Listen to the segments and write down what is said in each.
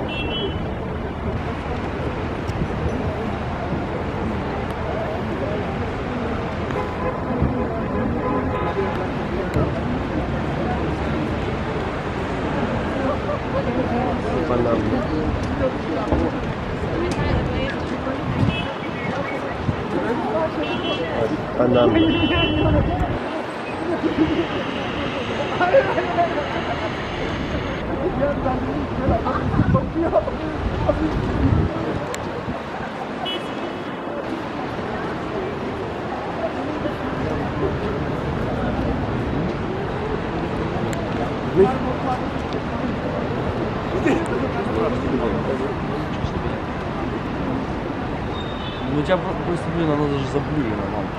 Ну, я просто, блин, она даже заблюрена, мама.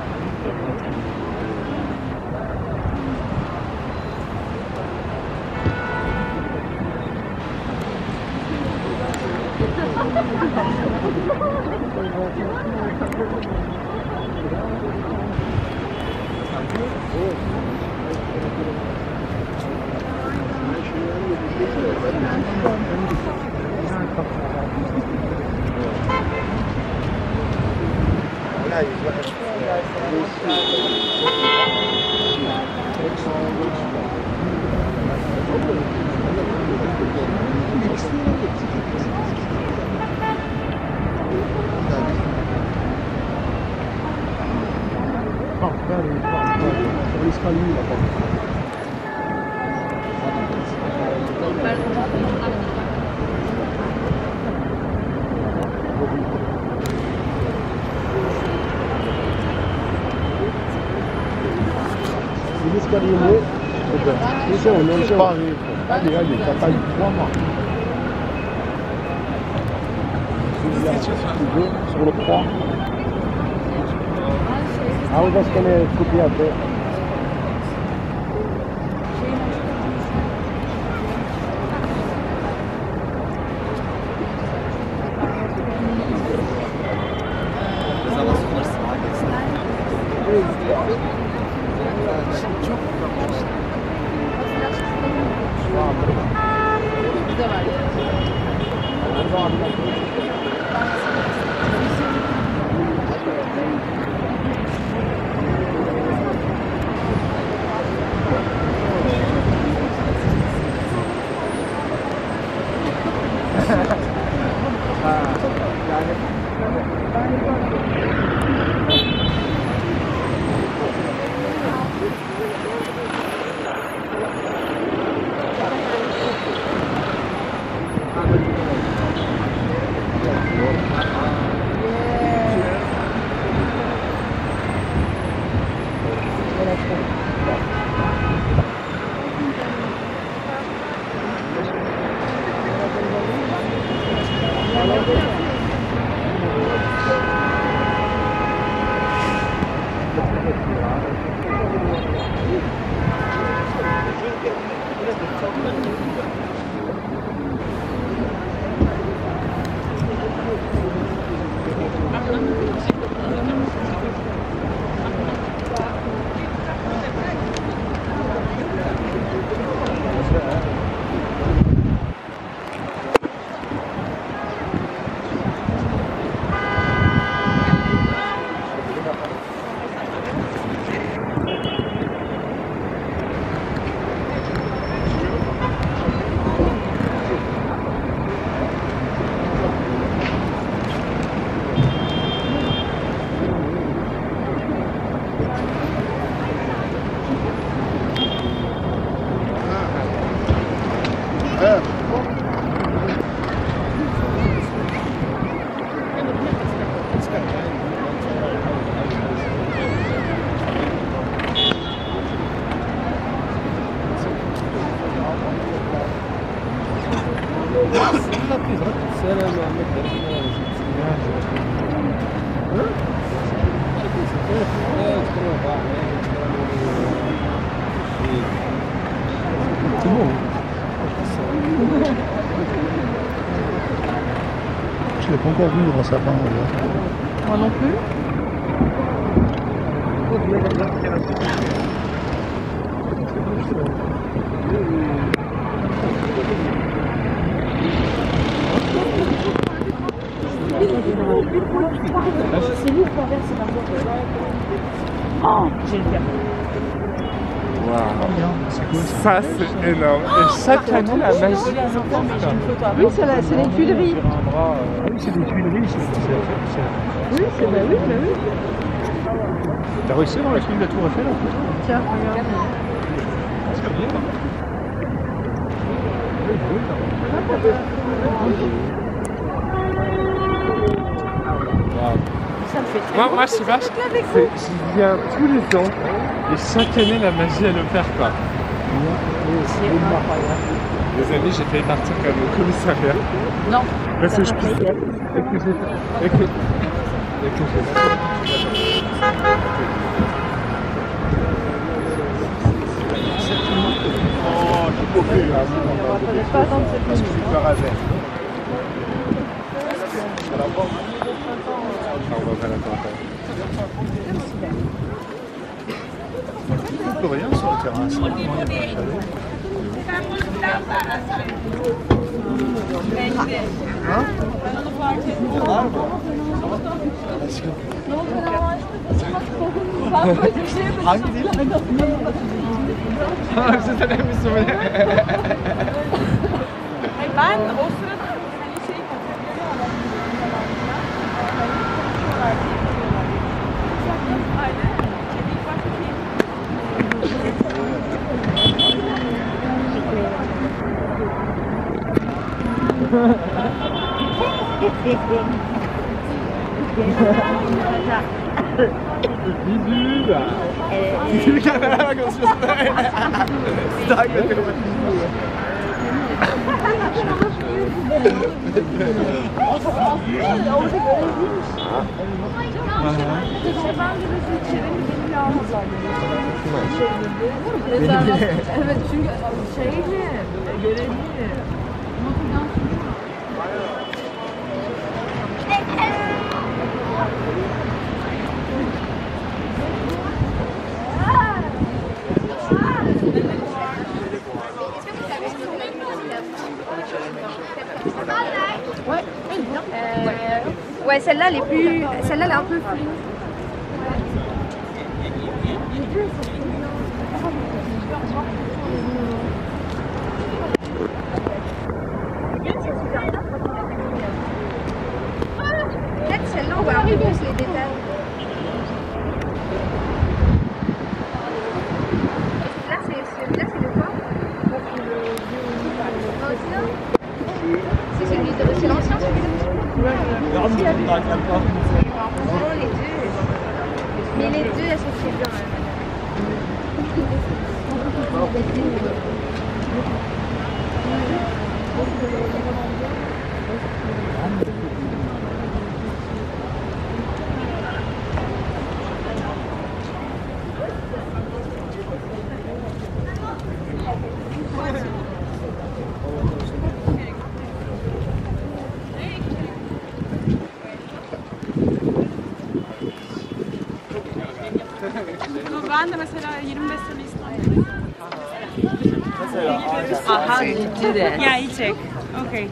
Allez, allez, t'as pas eu 3 mois. Si tu veux, sur le 3. Ah, on va se connaître, copier après. C'est bon. Je l'ai pas encore vu dans sa main. Moi non plus. C'est lui qui traverse la voie. Oh, j'ai le permis. Ça, c'est énorme. Et chaque année, la magie. Oui, c'est les Tuileries. Ah oui, c'est des Tuileries. Oui, c'est bah oui. T'as réussi à voir la film de la Tour Eiffel en fait? Tiens, regarde. Ça me fait très Moi, je sais pas, j'y viens tous les ans et chaque année la magie elle opère quoi. C'est incroyable. Les années j'ai failli partir quand même au commissariat. Non. Parce que je pissais. Et que oh, j'ai coupé là. On va pas attendre cette Parce que je suis peur à verre. On va pas l'attendre. Il ne peut rien sur le terrain, c'est vraiment il y a pas de chalet. Hein? Hangi dil? Sizden en misin böyle? Ben o sırada hani şey aynen. İlk başta Bisous là. C'est le caméra comme ça. C'est dingue de faire Evet çünkü şeyli, görevli. Ouais, celle-là, elle est plus. Celle-là, elle est un peu floue. Peut-être celle-là, on voit un peu plus les détails. Là, c'est le quoi? C'est celui de. C'est l'ancien, celui-là? Non, les deux. Mais les deux, elles sont très bien. Ben de mesela 25 sene İstanbul'da. Aha, you do that. Yeah, you check. Okay.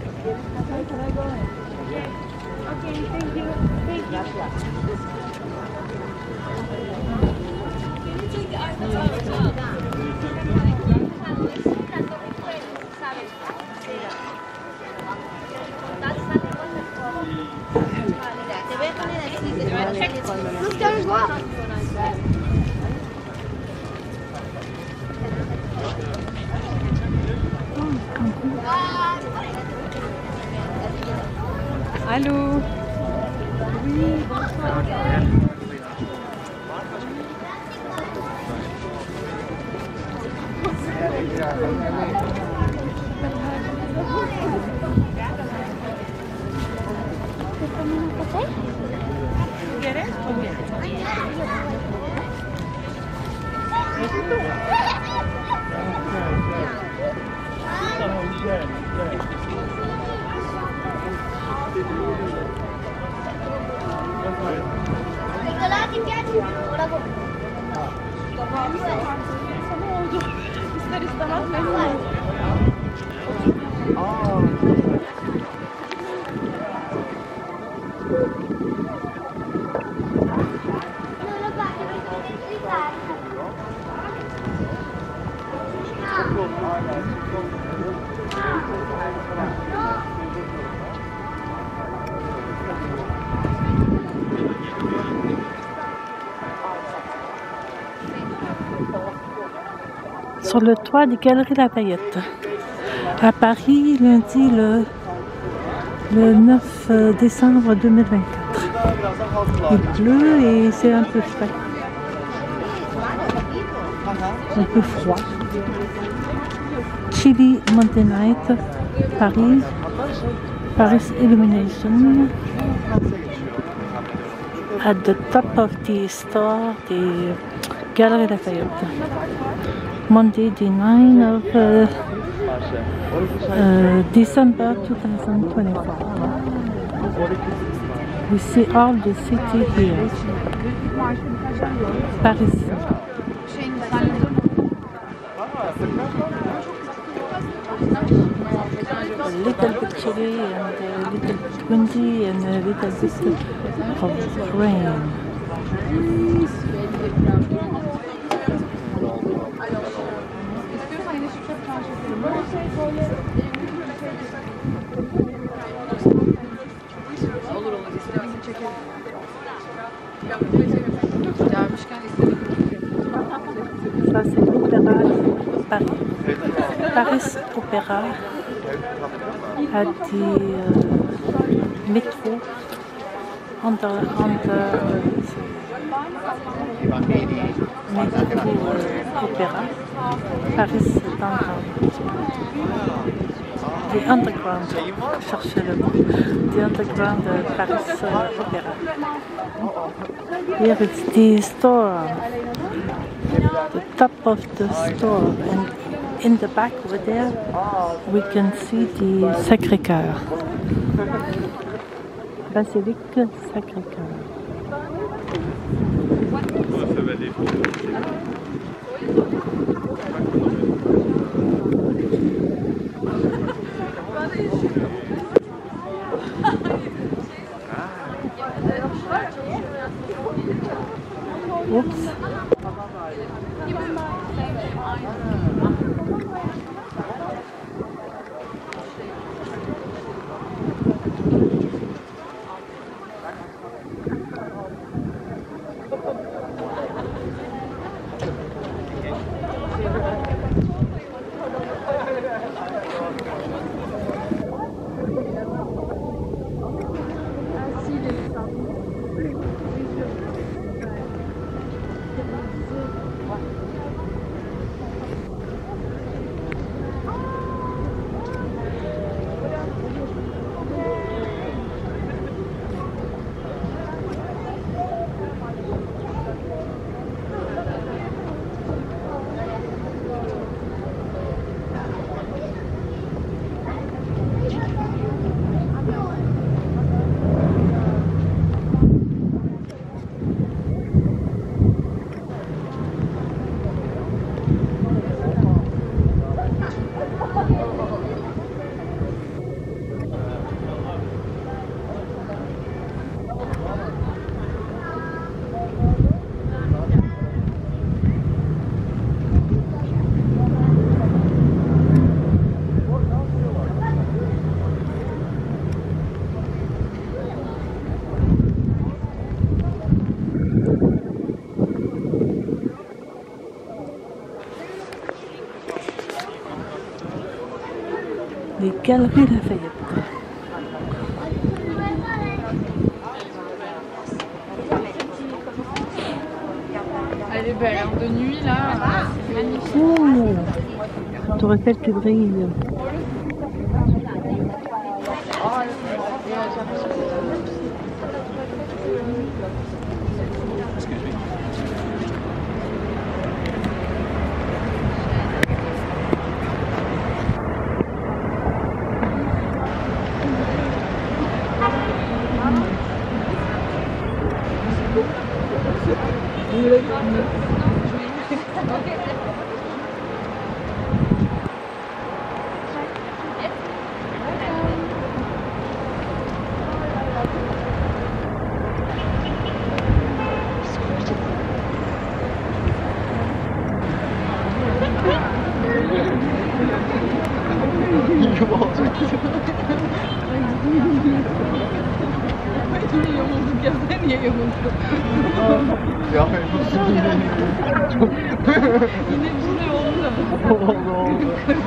Nous, je le voir. Allô. Oui, bonsoir. Nicola, ti piace? Ora İster istemez memnun oldum. sur le toit des Galeries Lafayette. À Paris, lundi le 9 décembre 2024. Il pleut et c'est un peu frais. Un peu froid. Chili Monday Night, Paris. Paris Illumination. At the top of the store, the Galerie Lafayette. Monday, the 9th of December 2024. We see all the city here. Paris. A little bit chilly and a little bit windy and a little bit of rain. Ça c'est l'Opéra Paris. Paris Opéra à des métro métro Opéra Paris Downtown. The Underground, cherchez le mot. The Underground Paris Opéra. Here it's the store, the top of the store, and in the back over there we can see the Sacré-Cœur. Basilique Sacré-Cœur. Oups. Les Galeries Lafayette. Elle est belle, hein, de nuit là, c'est magnifique. Oh, Tour Eiffel qui brille. Ini yang mau Ya Yine bir şey oldu da. oldu.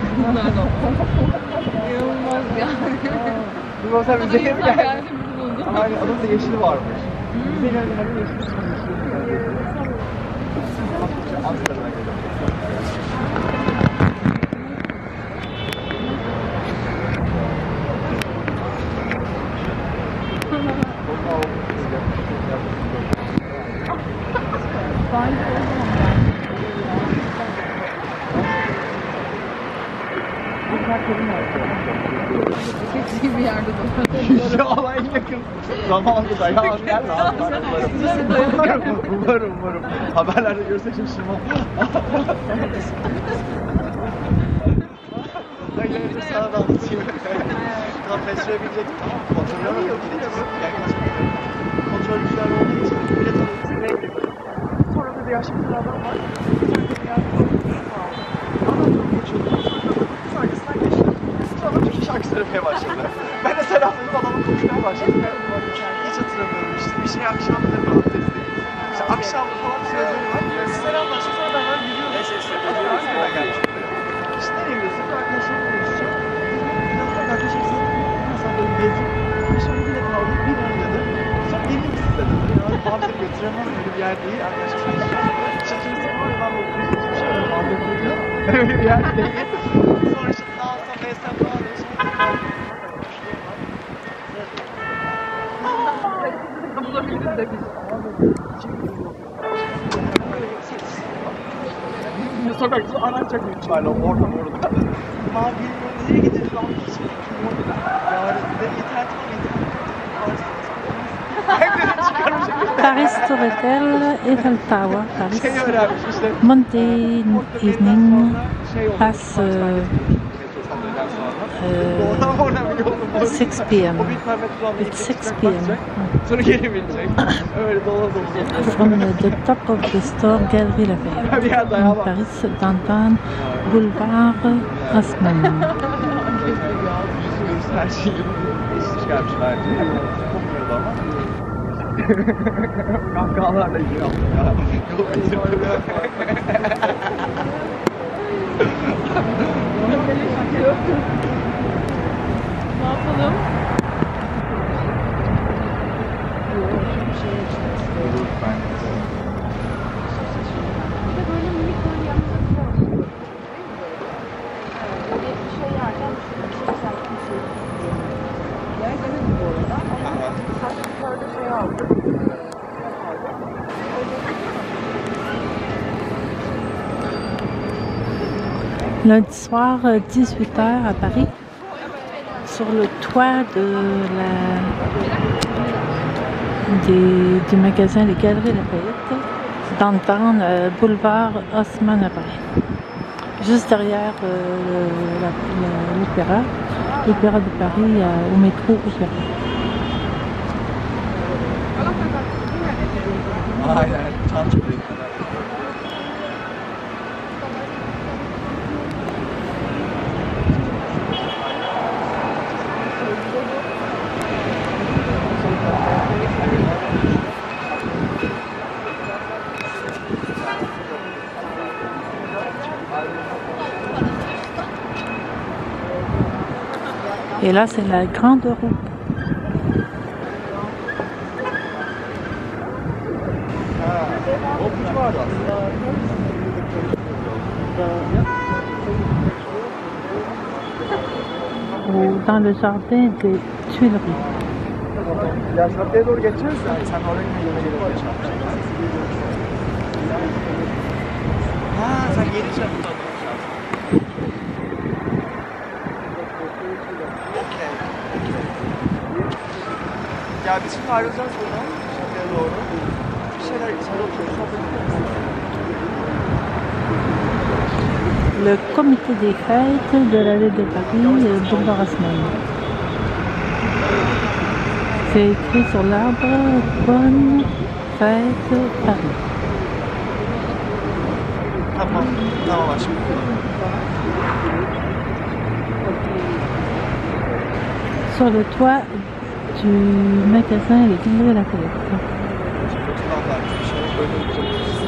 İnanılmaz ya. Bir bakar Burada bize mi insan geldi? geldi bizi buldu. Ama hani adamda yeşil varmış. Bize geldi hani yeşil. Amsterdam'a geldim. Kesin bir yerde de. Ya Allah en yakın zamanda dayan gel umarım. Haberlerde görsek şaşırmam. Hayır sana da anlatayım. Tam metroya binecektim tamam mı? Kontrol alamıyordum. Kontrolcüler olduğu için bilet alıyorsun ve sonra da bir yaşlı bir adam var. Adam geçiyordu. Arkasından geçti. Sonra Türkçe şarkı söylemeye başladı. Ben de selamladım adamı konuşmaya başladım. Hiç hatırlamıyorum işte. Bir şey akşamları falan testi. İşte akşam falan sözleri var. Selamlaştık sonra ben böyle yürüyorum. Adam Ankara'dan gelmiş. İşte nereye gidiyorsun? Arkadaşlarımla konuşacağım. Arkadaşlar sen böyle gezdim. Sonra bilet aldım. Bir oynadı. Sonra gelin size dedi. Ya abi seni götüremem öyle bir yer değil. Arkadaşlar şaşırırsın var ya ben böyle hiçbir şey öyle muhabbet ediyor. Öyle bir yer değil. Sonra işte sağ olsam BSM falan diyorsun. Bulabiliriz de biz. Sokakta aranacak büyük ihtimalle orada. Mavi nereye gidiyorsun? Hiç fikrim yok. Yarın da internet Paris Tour Eiffel, Eiffel Tower, Paris. şey öğrenmiş işte. Monday evening, past 6 p.m. It's 6 p.m. Sonra geri binecek. Öyle dola dola. From the top of the store, Galerie Lafayette, in Paris, downtown, Boulevard Haussmann. Her şey çıkarmış bence. Kokmuyordu ama. Kahkahalarla ilgili yaptım ya. Ne yapalım? Bir de böyle minik böyle yanında bir böyle bir şey yerken mesela bir şey. Yani denedim bu arada ama sadece yukarıda şey aldım. Lundi soir, 18h à Paris, sur le toit du magasin Les Galeries Lafayette, downtown, boulevard Haussmann à Paris. Juste derrière l'Opéra de Paris, au métro Opéra. Aynen. Çançurayı. Et là, c'est la grande roue. O kutu vardı aslında. Dans le jardin des Tuileries. Ya şarkıya doğru geçeceğiz de sen oraya gidip ha sen yeni şarkı ya biz şimdi ayrılacağız buradan şarkıya doğru. Bir şeyler içeri oturup sohbet edeceğiz. Le comité des fêtes de l'allée de Paris, boulevard Haussmann. C'est écrit sur l'arbre, bonne fête Paris. Tamam, tamam aşkım. Sur le toit du magasin Les Galeries Lafayette. Çok standart bir şey. Böyle